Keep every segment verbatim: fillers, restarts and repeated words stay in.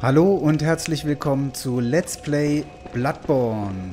Hallo und herzlich willkommen zu Let's Play Bloodborne.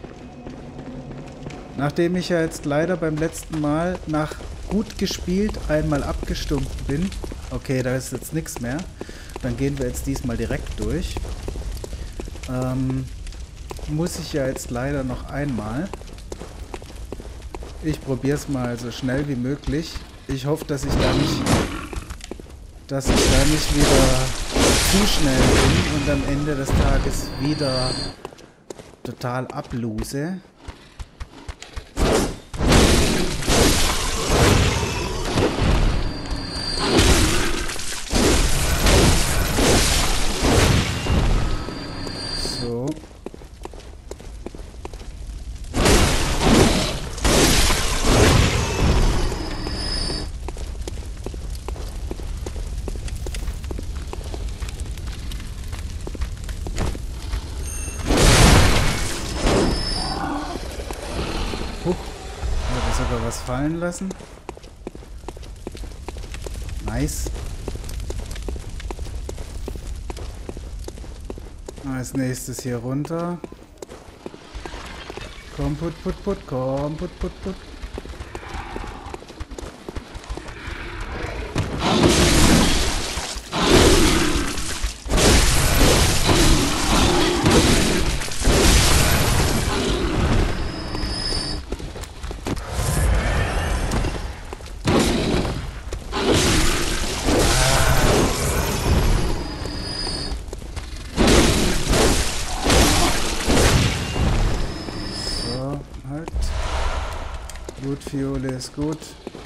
Nachdem ich ja jetzt leider beim letzten Mal nach gut gespielt einmal abgestumpft bin, okay, da ist jetzt nichts mehr, dann gehen wir jetzt diesmal direkt durch. Ähm, muss ich ja jetzt leider noch einmal. Ich probiere es mal so schnell wie möglich. Ich hoffe, dass ich da nicht, dass ich da nicht wieder zu schnell bin und am Ende des Tages wieder total ablose. So. Was fallen lassen. Nice. Als nächstes hier runter. Komm, put, put, put, komm, put, put, put. Gut, Fiole ist gut.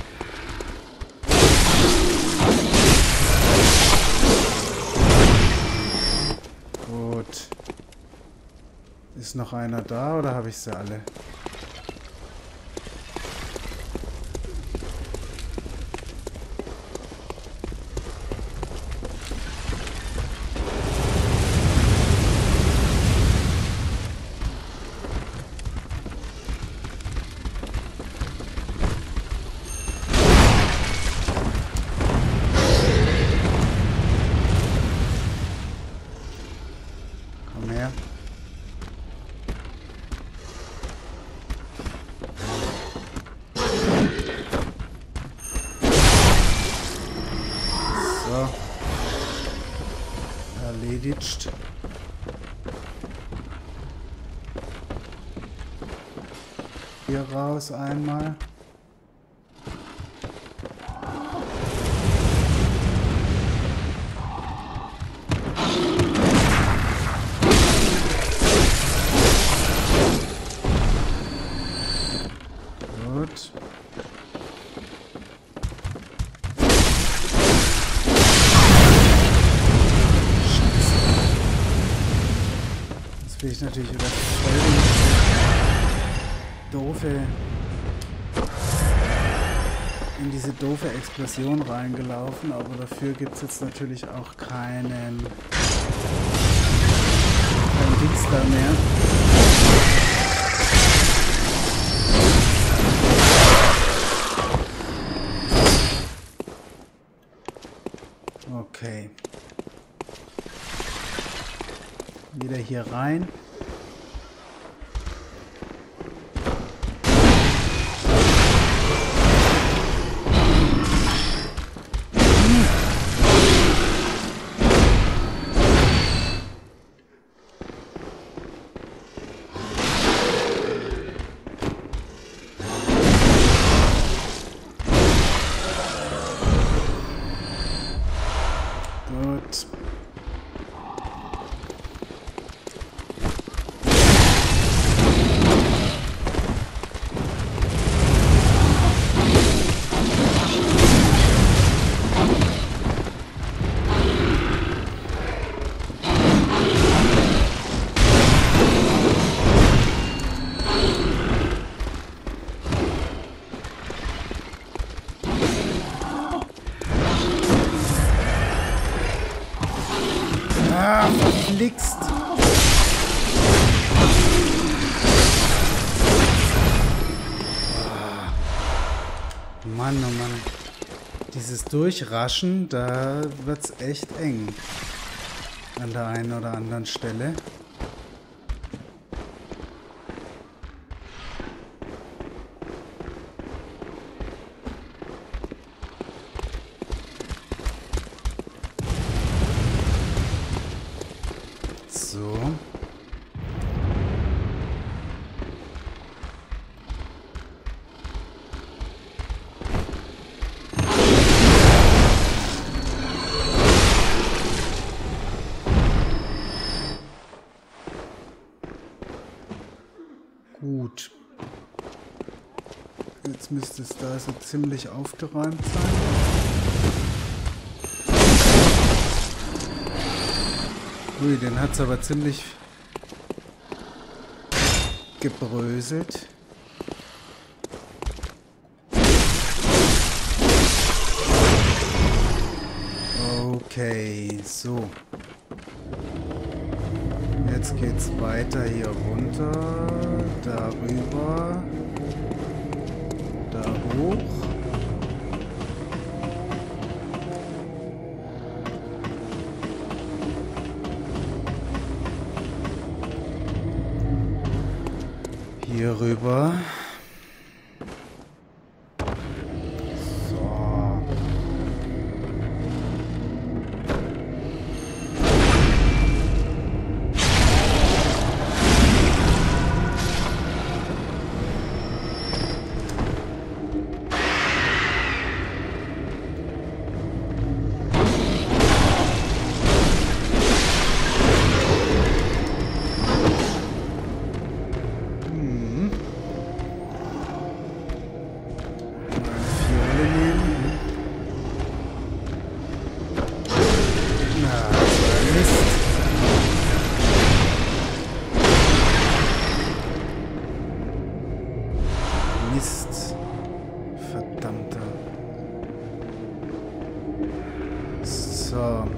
Gut. Ist noch einer da oder habe ich sie alle? Erledigt. Hier raus einmal. Gut. Bin ich natürlich wieder voll doofe in diese doofe Explosion reingelaufen, aber dafür gibt es jetzt natürlich auch keinen kein Dings da mehr. Okay. Wieder hier rein. Gut. Ah, verflixt. Mann, oh Mann. Dieses Durchraschen, da wird's echt eng. An der einen oder anderen Stelle. So. Gut. Jetzt müsste es da so ziemlich aufgeräumt sein. Ui, den hat es aber ziemlich gebröselt. Okay, so. Jetzt geht's weiter hier runter, darüber, da hoch. Hier rüber. Mist. Verdammter. So.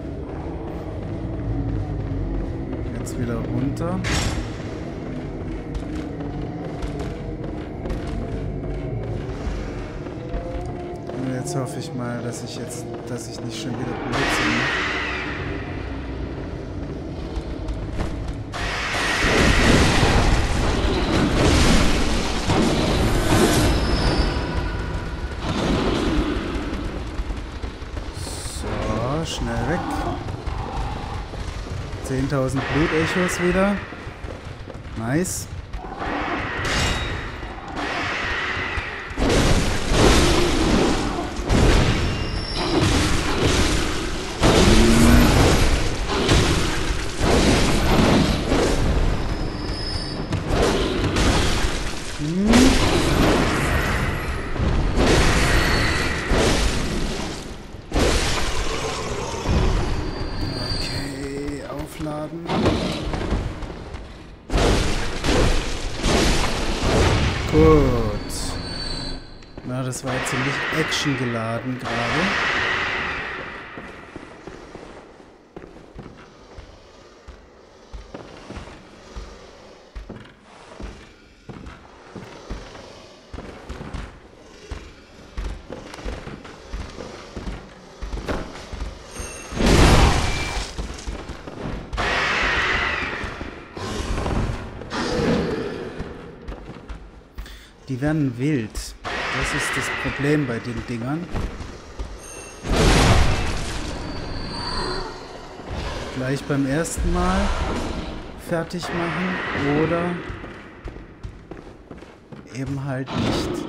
Jetzt wieder runter. Und jetzt hoffe ich mal, dass ich jetzt, dass ich nicht schon wieder Blödsinn mache. Schnell weg. zehntausend Blutechos wieder. Nice. Aufladen. Gut. Na, das war jetzt ziemlich actiongeladen gerade. Die werden wild. Das ist das Problem bei den Dingern. Gleich beim ersten Mal fertig machen oder eben halt nicht.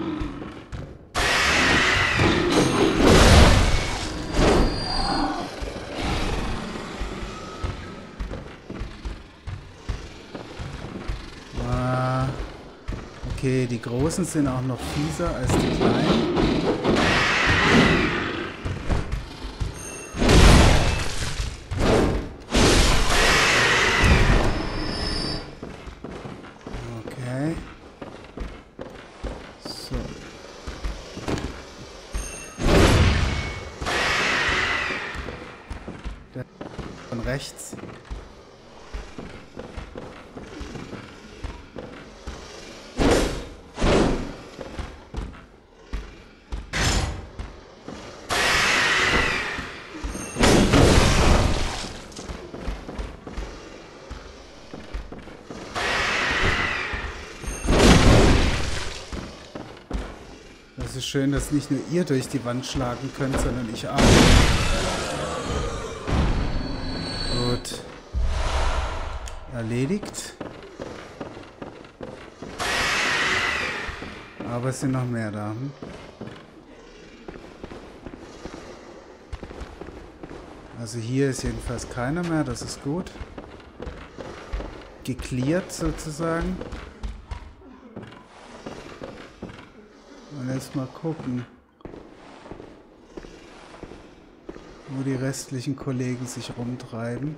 Okay, die Großen sind auch noch fieser als die Kleinen. Okay. So. Der von rechts. Es ist schön, dass nicht nur ihr durch die Wand schlagen könnt, sondern ich auch. Gut. Erledigt. Aber es sind noch mehr da. Hm? Also hier ist jedenfalls keiner mehr, das ist gut. Geklärt sozusagen. Und jetzt mal gucken, wo die restlichen Kollegen sich rumtreiben.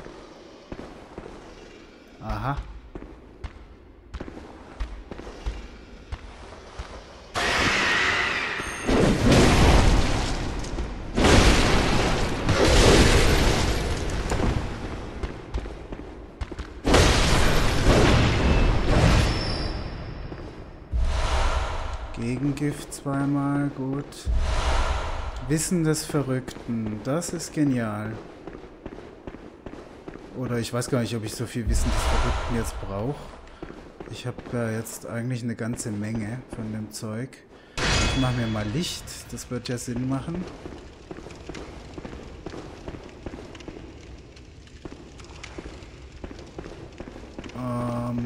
Aha. Gegengift zweimal, gut. Wissen des Verrückten, das ist genial. Oder ich weiß gar nicht, ob ich so viel Wissen des Verrückten jetzt brauche. Ich habe ja jetzt eigentlich eine ganze Menge von dem Zeug. Ich mache mir mal Licht, das wird ja Sinn machen. Ähm...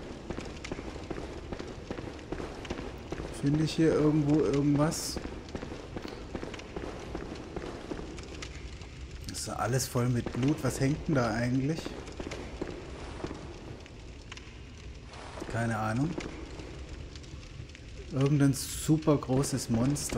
Finde ich hier irgendwo irgendwas? Das ist alles voll mit Blut. Was hängt denn da eigentlich? Keine Ahnung. Irgendein super großes Monster.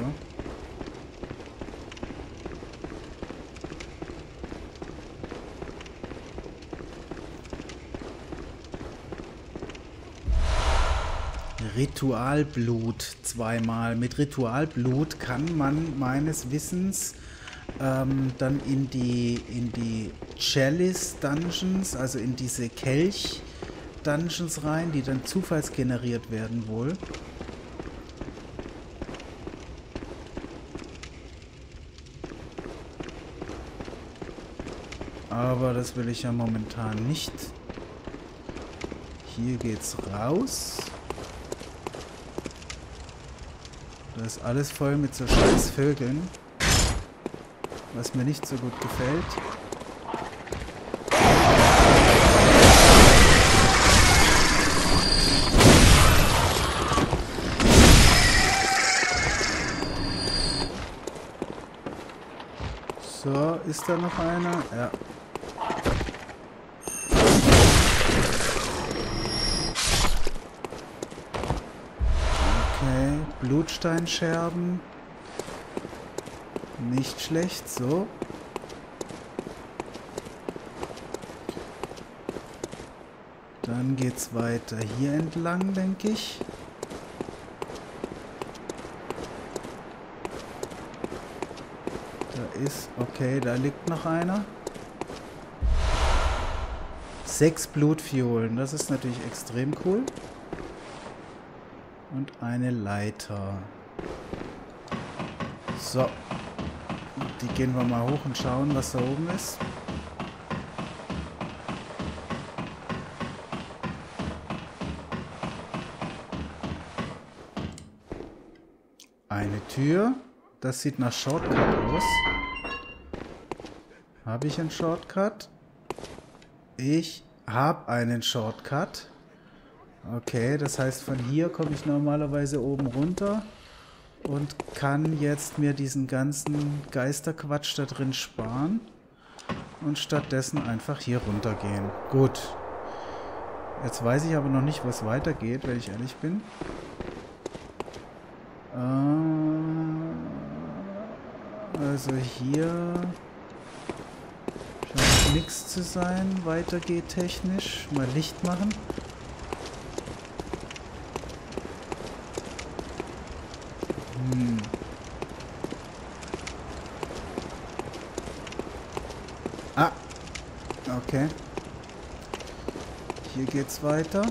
Ritualblut zweimal. Mit Ritualblut kann man meines Wissens ähm, dann in die in die Chalice Dungeons, also in diese Kelch Dungeons rein, die dann zufallsgeneriert werden wohl. Aber das will ich ja momentan nicht. Hier geht's raus. Da ist alles voll mit so scheiß Vögeln, was mir nicht so gut gefällt. So, ist da noch einer? Ja. Blutsteinscherben. Nicht schlecht, so. Dann geht's weiter hier entlang, denke ich. Da ist, okay, da liegt noch einer. Sechs Blutviolen, das ist natürlich extrem cool. Und eine Leiter. So. Die gehen wir mal hoch und schauen, was da oben ist. Eine Tür. Das sieht nach Shortcut aus. Habe ich einen Shortcut? Ich habe einen Shortcut. Okay, das heißt, von hier komme ich normalerweise oben runter und kann jetzt mir diesen ganzen Geisterquatsch da drin sparen und stattdessen einfach hier runter gehen. Gut. Jetzt weiß ich aber noch nicht, wo es weitergeht, wenn ich ehrlich bin. Also hier scheint nichts zu sein. Weiter geht technisch. Mal Licht machen. Hm. Ah. Okay. Hier geht's weiter.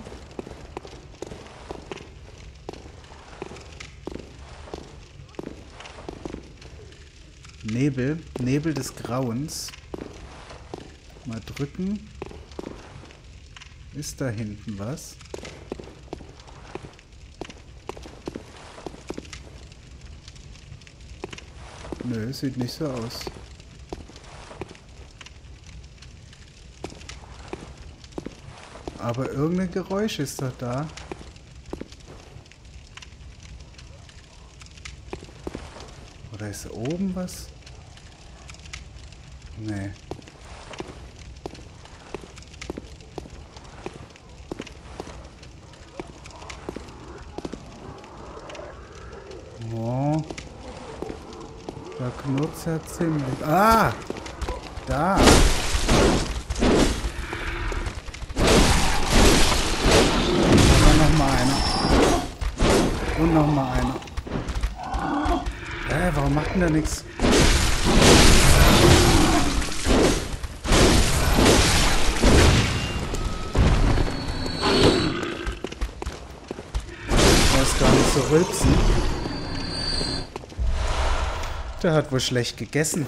Nebel. Nebel des Grauens. Mal drücken. Ist da hinten was? Nö, sieht nicht so aus. Aber irgendein Geräusch ist doch da. Oder ist oben was? Nee. Oh. Da knurrt ja ziemlich. Ah! Da! Und noch mal einer. Und noch mal einer. Hä, warum macht denn da nichts? Ich weiß gar nicht so rülpsen. Der hat wohl schlecht gegessen.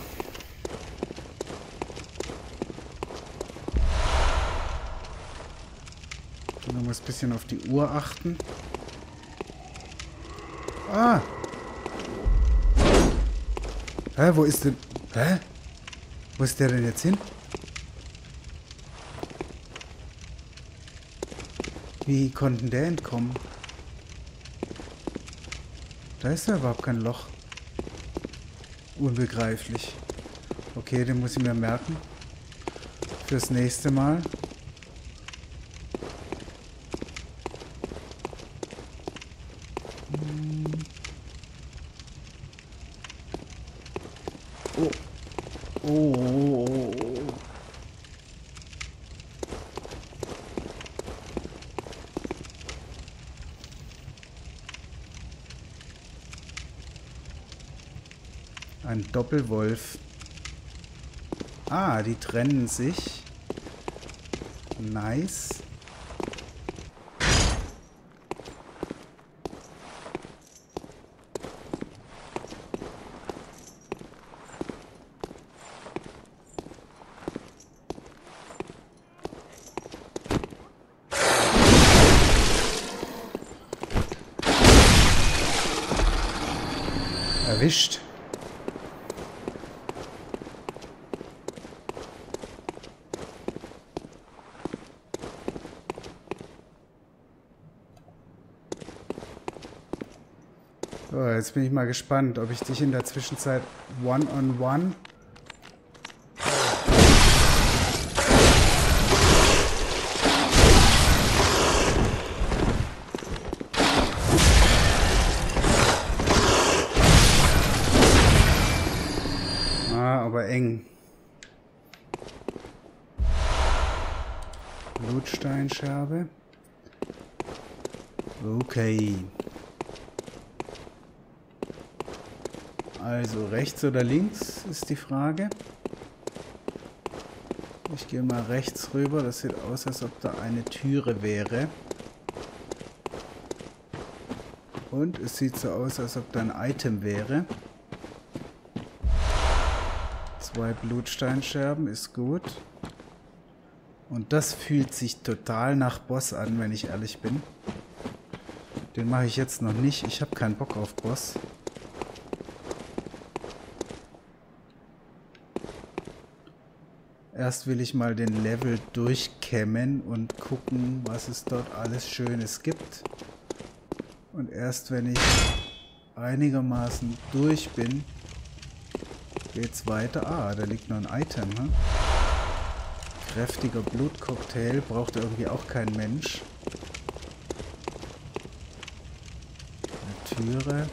Man muss ein bisschen auf die Uhr achten. Ah! Hä, wo ist denn... Hä? Wo ist der denn jetzt hin? Wie konnten der entkommen? Da ist ja überhaupt kein Loch. Unbegreiflich. Okay, den muss ich mir merken. Fürs nächste Mal. Oh. Oh, oh, oh, oh. Ein Doppelwolf. Ah, die trennen sich. Nice. Erwischt. So, jetzt bin ich mal gespannt, ob ich dich in der Zwischenzeit one-on-one... Ah, aber eng. Blutsteinscherbe. Okay. Also rechts oder links ist die Frage. Ich gehe mal rechts rüber. Das sieht aus, als ob da eine Türe wäre. Und es sieht so aus, als ob da ein Item wäre. Zwei Blutsteinscherben ist gut. Und das fühlt sich total nach Boss an, wenn ich ehrlich bin. Den mache ich jetzt noch nicht. Ich habe keinen Bock auf Boss. Erst will ich mal den Level durchkämmen und gucken, was es dort alles Schönes gibt. Und erst wenn ich einigermaßen durch bin, geht's weiter. Ah, da liegt noch ein Item. Hm? Kräftiger Blutcocktail braucht irgendwie auch kein Mensch. Eine Türe.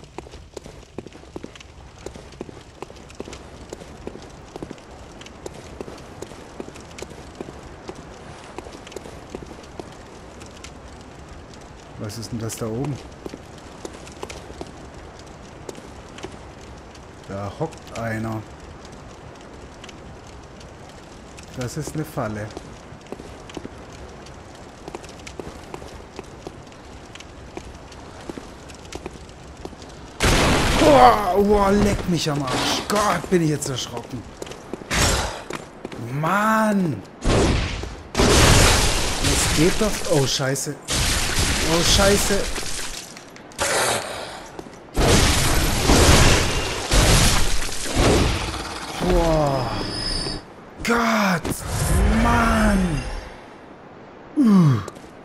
Was ist denn das da oben? Da hockt einer. Das ist eine Falle. Oh, oh, leck mich am Arsch. Gott, bin ich jetzt erschrocken. Mann. Das geht doch... Oh, scheiße. Oh, scheiße. Gott! Mann! Uh.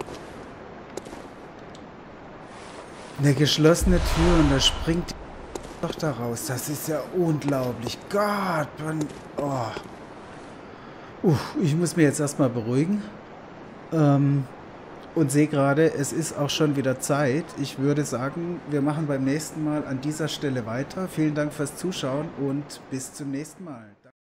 Eine geschlossene Tür und da springt die doch da raus. Das ist ja unglaublich. Gott! Man, oh. Uh, ich muss mich jetzt erstmal beruhigen. Ähm, und sehe gerade, es ist auch schon wieder Zeit. Ich würde sagen, wir machen beim nächsten Mal an dieser Stelle weiter. Vielen Dank fürs Zuschauen und bis zum nächsten Mal.